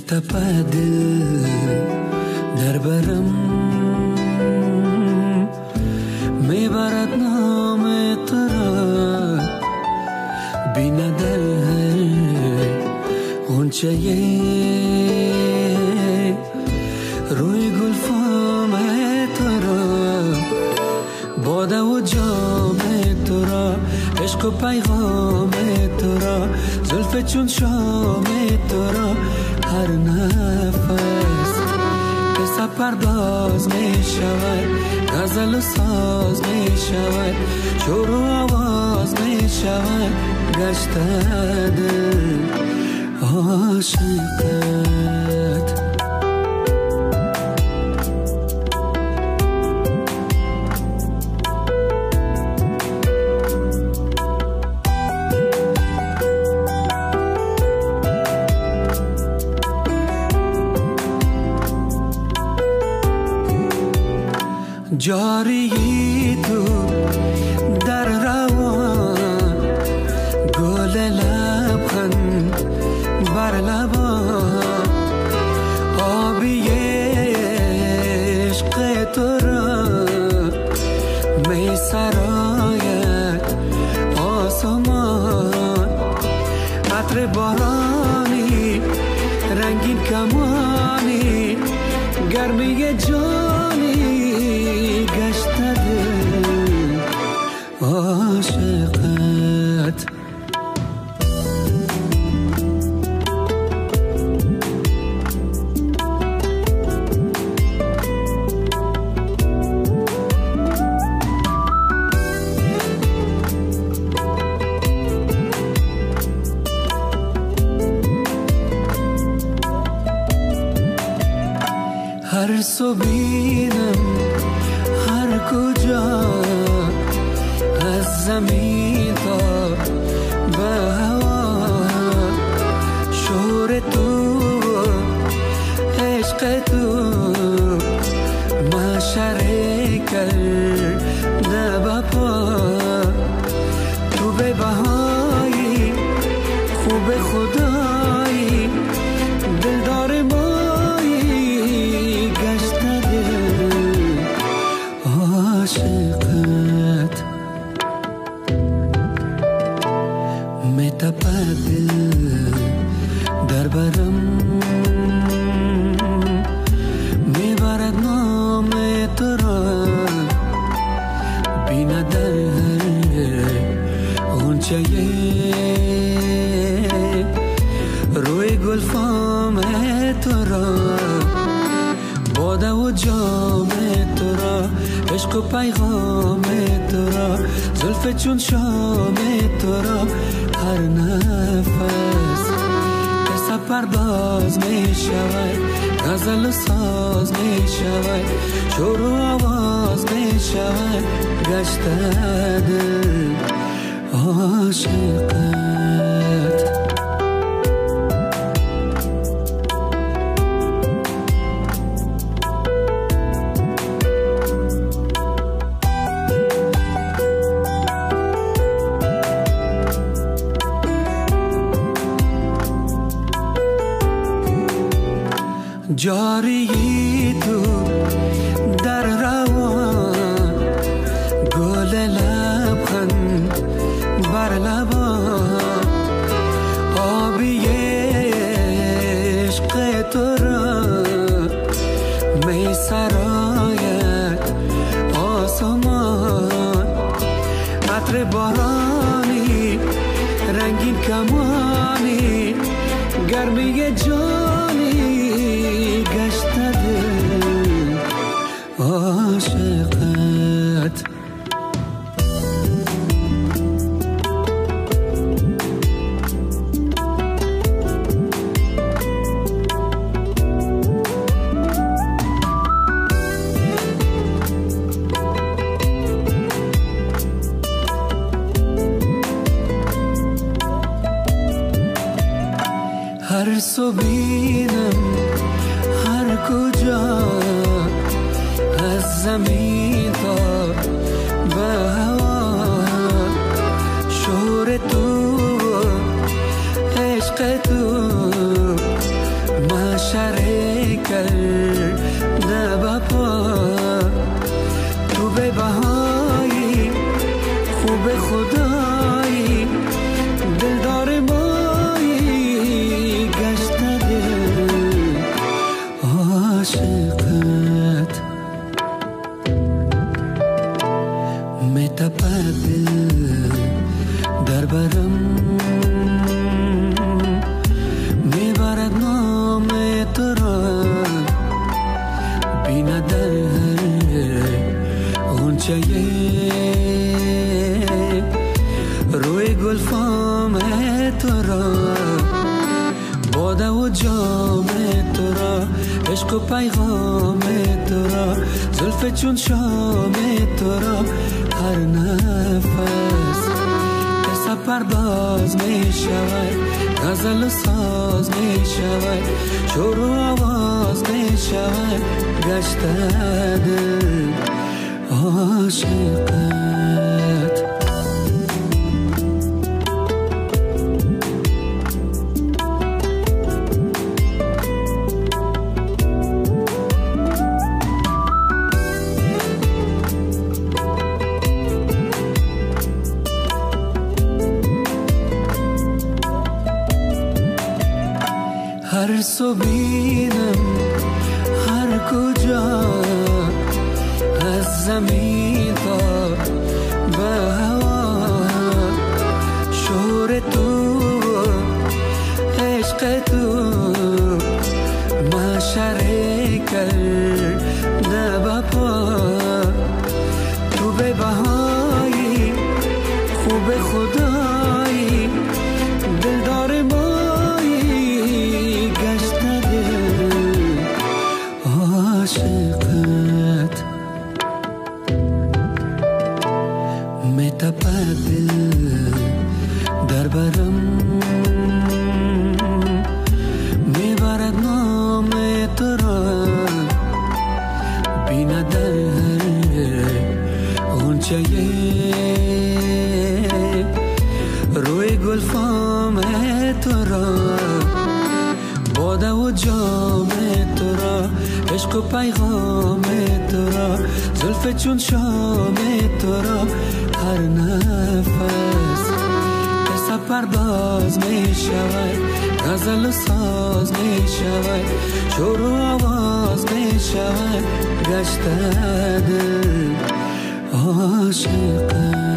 میتپد دل در برم، میبرد نام تو را بیند در غنچه روی گلفام تو را، باده و جام تو را، عشق و پیغام تو را، زلف چون شام تو را، هر نفس قصه پرداز می شود، غزل و ساز می شود، شور و آواز می شود، گشته دل عاشقت. جاری تو در روان، گل لبخند بر لبان، آبی عشق تو را می سراید آسمان، عطر بارانی رنگین کمانی، گرمی جانی گشته دل عاشقت. هر صبحینم هر کجا، از زمین تا به هوا، شور تو عشق تو معشره کرده بپا، تو به بهایی خوب خدایی، دلدار مایی گشته دل عاشقت. میتپد دل در برم، میبرد نام تو را بیند در غنچه روی گلفام تو را، باده و جام تو را، عشق و پیغام تو را، زلف چون شام تو را، هر نفس قصه پرداز می شود، غزل و ساز می شود، شور و آواز می شود، گشته دل عاشقت. جاری تو در روان، گل لبخند بر لبان، آبی عشق تو را می سراید آسمان، عطر بارانی رنگین کمانی، گرمی جانی گشته دل عاشقت. هر صبحینم هر کجا، از زمین تا به هوا، شور تو عشق تو برم میبرد نام تو را، بینه در غنچه روی گلفام تو را، باده و جام تو را، عشق و پیغام تو را، زلف چون شام تو را، هر نفس قصه پرداز می شود، غزل و ساز می شود، شور و آواز می شود، گشته دل عاشقت. هر صبحینم هر کجا، از زمین تا به هوا، شور تو عشق تو معشره کرده با پا، تو به بهایی خوب خدایی، دلدار مایی، گشته دل عاشقت. میتپد دل در برم، میبرد نام تو را، بینه در غنچه روی گلفام تو را، باده و جام تو را، عشق و پیغام تو را، زلف چون شام تو را، هر نفس قصه پرداز می شود، غزل و ساز می شود، شور و آواز می شود، گشته دل عاشقت.